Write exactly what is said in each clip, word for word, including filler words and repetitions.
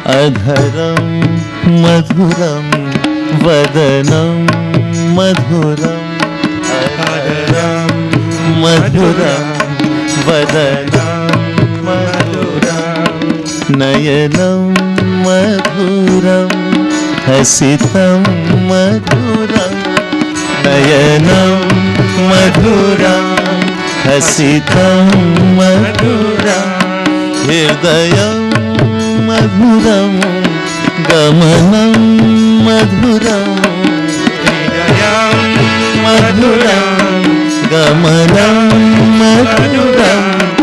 अधरं मधुरं वदनं मधुरं अधरं मधुरं वदनं मधुरं नयनं मधुरं हसितं मधुरं नयनं मधुरं हसितं मधुरं हृदयं मधुरं गमनं मधुरं हृदयं मधुरं गमनं मधुरं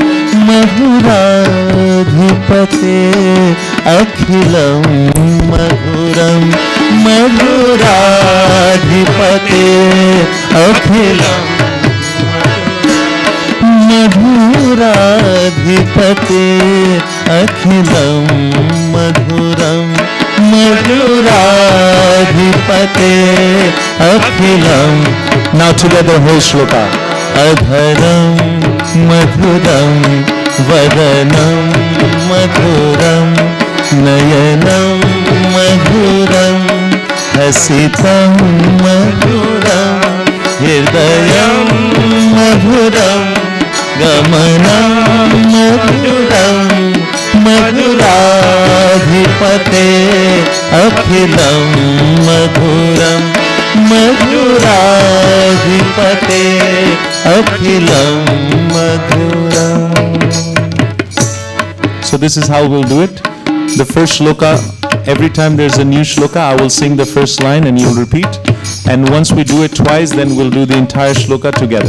मधुराधिपते अखिलं मधुरं मधुराधिपते अखिलं मधुराधिपते अखिलं मधुरं मधुराधिपते अखिलं. Now together whole shloka. अधरं मधुरं वदनं मधुरं नयनं मधुरं हसितं मधुरं हृदयं मधुरं गमनं मधुरं मधुराधिपते अखिलं मधुरं मधुराधिपते अखिलं मधुरं. So this is how we'll do it. The first shloka, every time there's a new shloka, I will sing the first line and you'll repeat. And once we do it twice, then we'll do the entire shloka together.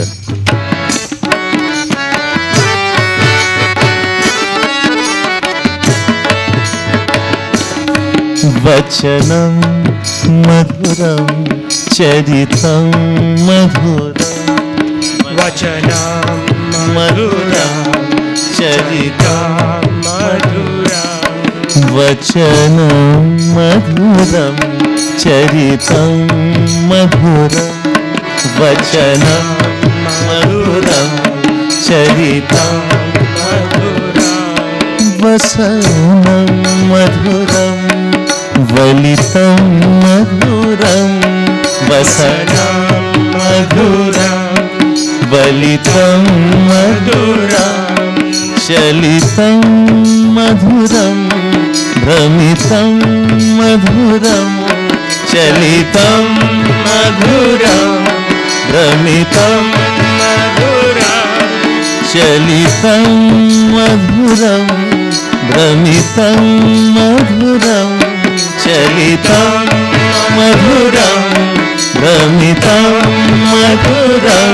Vachanam madhuram charitam madhuram Vachanam madhuram charitam madhuram Vachanam madhuram charitam madhuram Vachanam madhuram charitam madhuram Vasanam madhuram वलितं मधुरं वसनं मधुरं वलितं मधुरं चलितं मधुरं भ्रमितं मधुरं चलितं मधुरं भ्रमितं मधुरं चलितं मधुरं भ्रमितं मधुरं चलितं मधुरं भ्रमितं मधुरं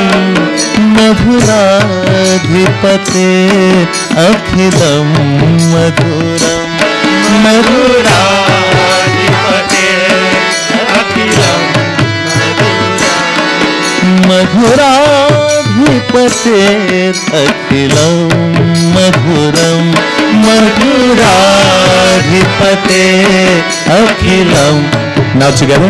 मधुराधिपते अखिलं मधुरं मधुराधिपते अखिलं मधुराधिपते अखिलं मधुरं मधुराधिपते अखिलं. Now together.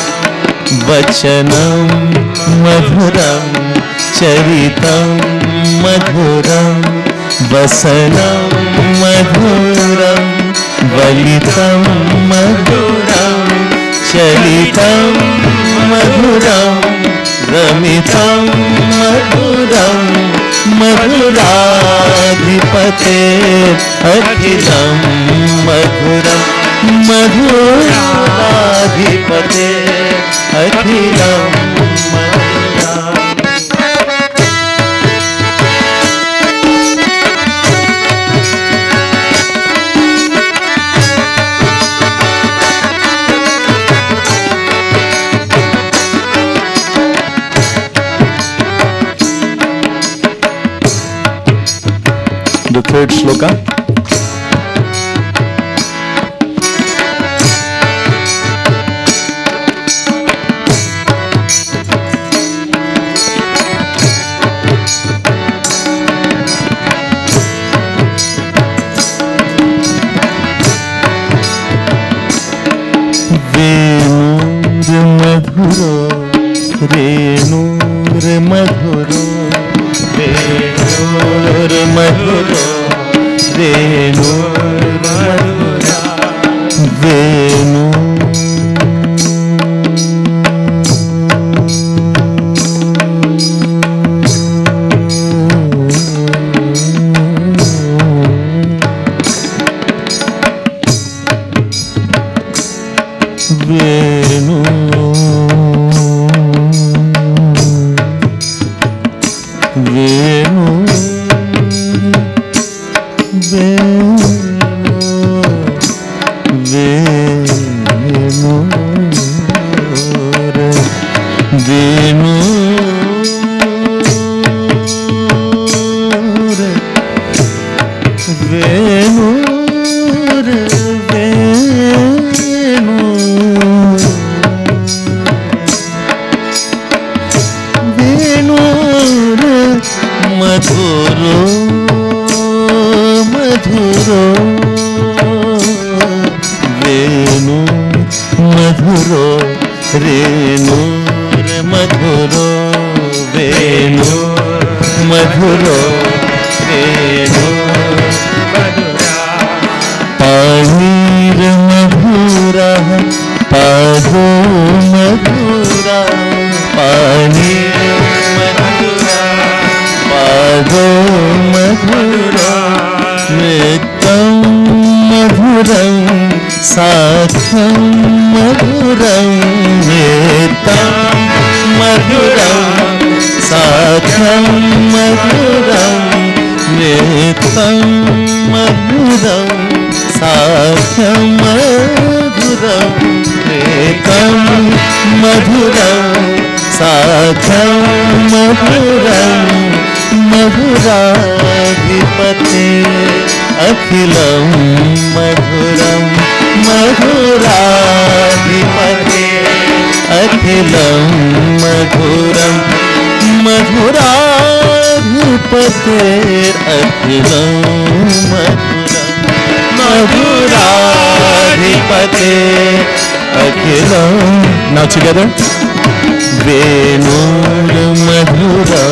वचनं मधुरं चरितं मधुरं वसनं मधुरं वलितं मधुरं चलितं मधुरं रमितं मधुरं मधुराधिपते अखिलं मधुरं मधुराधिपते अखिलं मधुरं. The third shloka. रेणुर मधुरो रेणुर मधुरो रेणुर मधुरा Venu, Venu, Venu, Venu, Venu, Venu, Madhuro, Madhuro, Venu, Madhuro, Renu, Madhuro, Venu, Madhuro, Renu, Madhura, Panir Madhura, Pado Madhura, Panir Madhura, Pado Madhura, Nitam Madhuram, Sakham Madhuram, Nitam Madhuram, Sakham Madhuram, Nitam Madhuram, Sakham Madhuram, Nitam Madhuram, Sakham Madhuram, Madhuradhipate Akhilam Madhuram, Madhuradhipate Akhilam Madhuram, Madhuradhipate Akhilam Madhuram, Madhuradhipate Akhilam. Now together. Venur Madhura,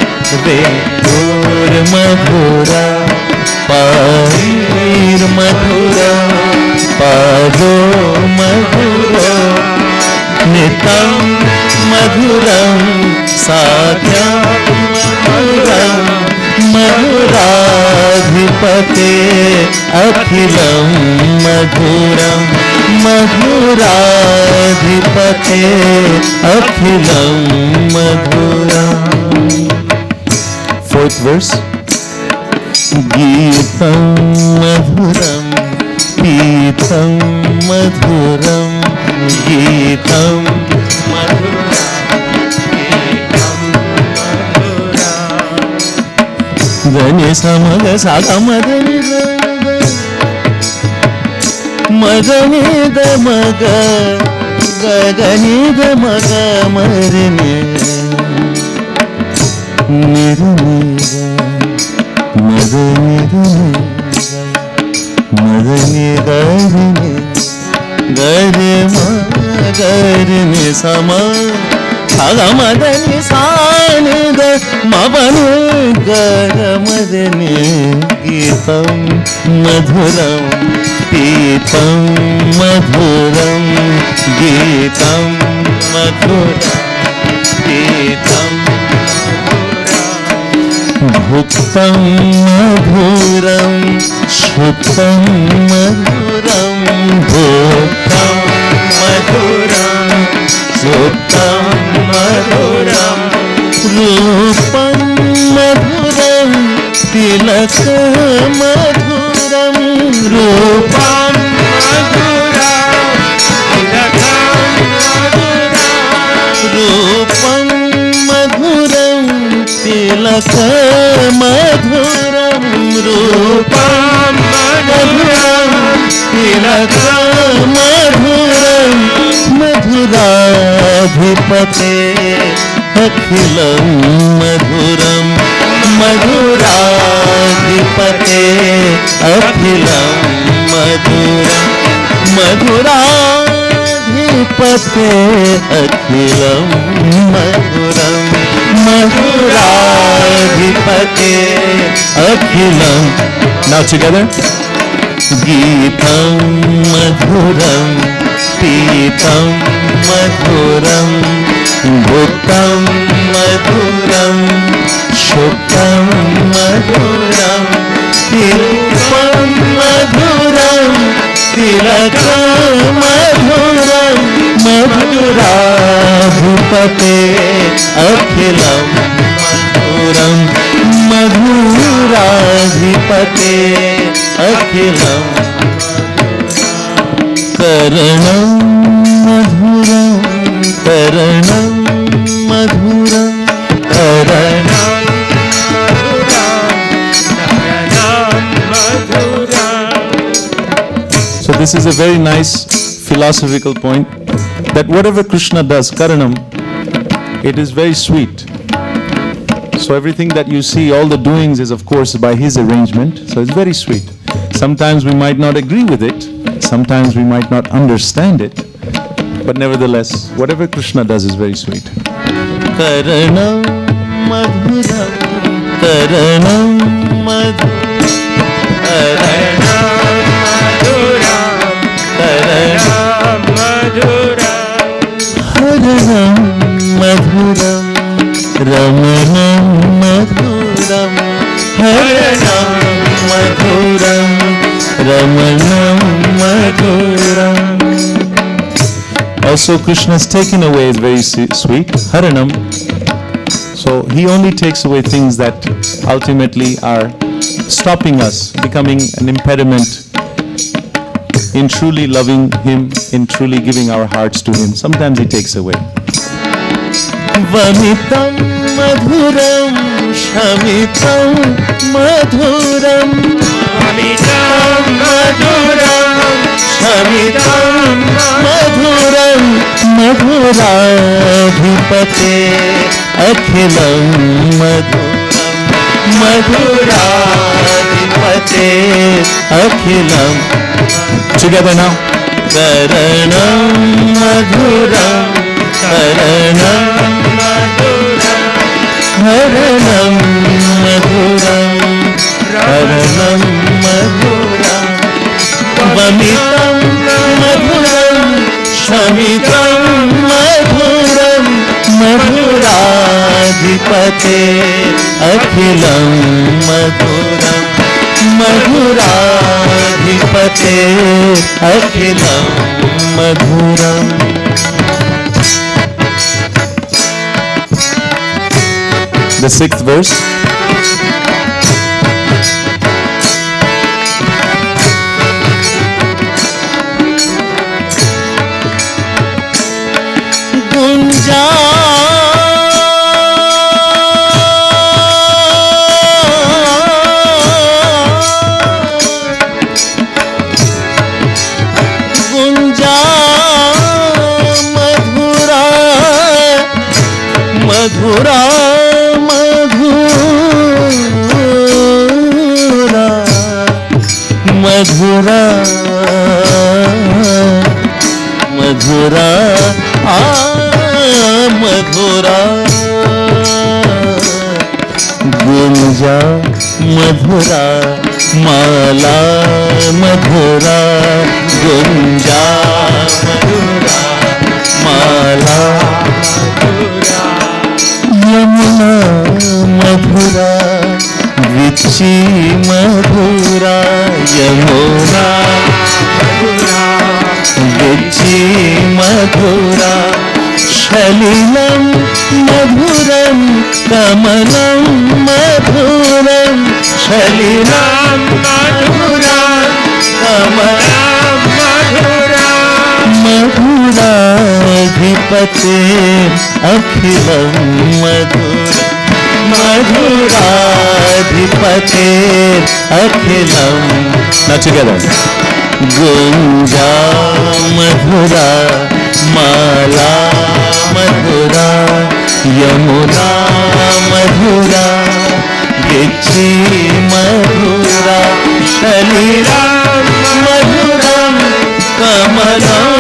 Venur Madhura, Parir Madhura, Pado Madhura, Nitam Madhuram, Satyam Madhuram, Madhuradhipate Akhilam Madhuram, Madhuradhipate Akhilam Madhuram. Fourth verse. Geetam Madhuram, Geetam Madhuram, Geetam Madhuram, Geetam Madhuram. Dani samaga saga madani madani da maga gagani da maga marini nirnira madani madani garini gari ma garini sama saga madani sani da mabani gaga madani geetam madhuram Geetam Madhuram, Geetam Madhuram, Geetam Madhuram, Bhuktam Madhuram, Shuktam Madhuram, Bhuktam Madhuram, Shuktam Madhuram, Rupam Madhuram, Tilakam Madhuram, Rupam Madhuram, Tilakam Madhuram, Rupam Madhuram, Tilakam Madhuram, Rupam Madhuram, Tilakam Madhuram, Madhuradhipate Akhilam Madhuram, Madhuradhipate Akhilam Madhuram, Madhuradhipate Akhilam Madhuram, Madhuradhipate Akhilam. Now together. Geetam Madhuram, Pitam Madhuram, Bhuktam Madhuram, Shuktam Madhuram, Tilakam Madhuram, Tilakam Madhuram, Madhuradhipate Akhilam Madhuram, अधिपते अखिलं करणं मधुरं करणं मधुरं करणं So this is a very nice philosophical point, that whatever Krishna does, Karanam, it is very sweet. So everything that you see, all the doings is of course by his arrangement, so it's very sweet. Sometimes we might not agree with it, sometimes we might not understand it, but nevertheless, whatever Krishna does is very sweet. Karanam madhuram, karanam madhuram, karanam madhuram, karanam madhuram, haranam madhuram, ramanam madhuram, haranam madhuram, ramanam madhuram. Also, Krishna's taken away is very sweet, Haranam. So he only takes away things that ultimately are stopping us, becoming an impediment in truly loving him, in truly giving our hearts to him. Sometimes he takes away. Vamitam madhuram, shamitam madhuram, vamitam madhuram, shamitam madhuram, madhuradhipate akhilam madhuram, madhuradhipate akhilam. Together now. Karanam madhuram, karanam madhuram, haranam madhuram, haranam madhuram, vamitam madhuram, shamitam madhuram, madhuradhipate akhilam madhuram, madhuradhipate akhilam madhuram. The sixth verse. Gunja Gunja madhura madhura madhura madhura ah madhura gunja madhura mala madhura gunja madhura mala madhura yamuna madhura vichi madhura yamuna madhura vichi madhura shalilam madhuram kamalam madhuram shalilam madhuram kamalam madhuram madhuradhipate akhilam madhuram madhuradhipate akhilam. Now together. Gunja madhura mala madhura yamuna madhura vichi madhura shalilam madhuram kamalam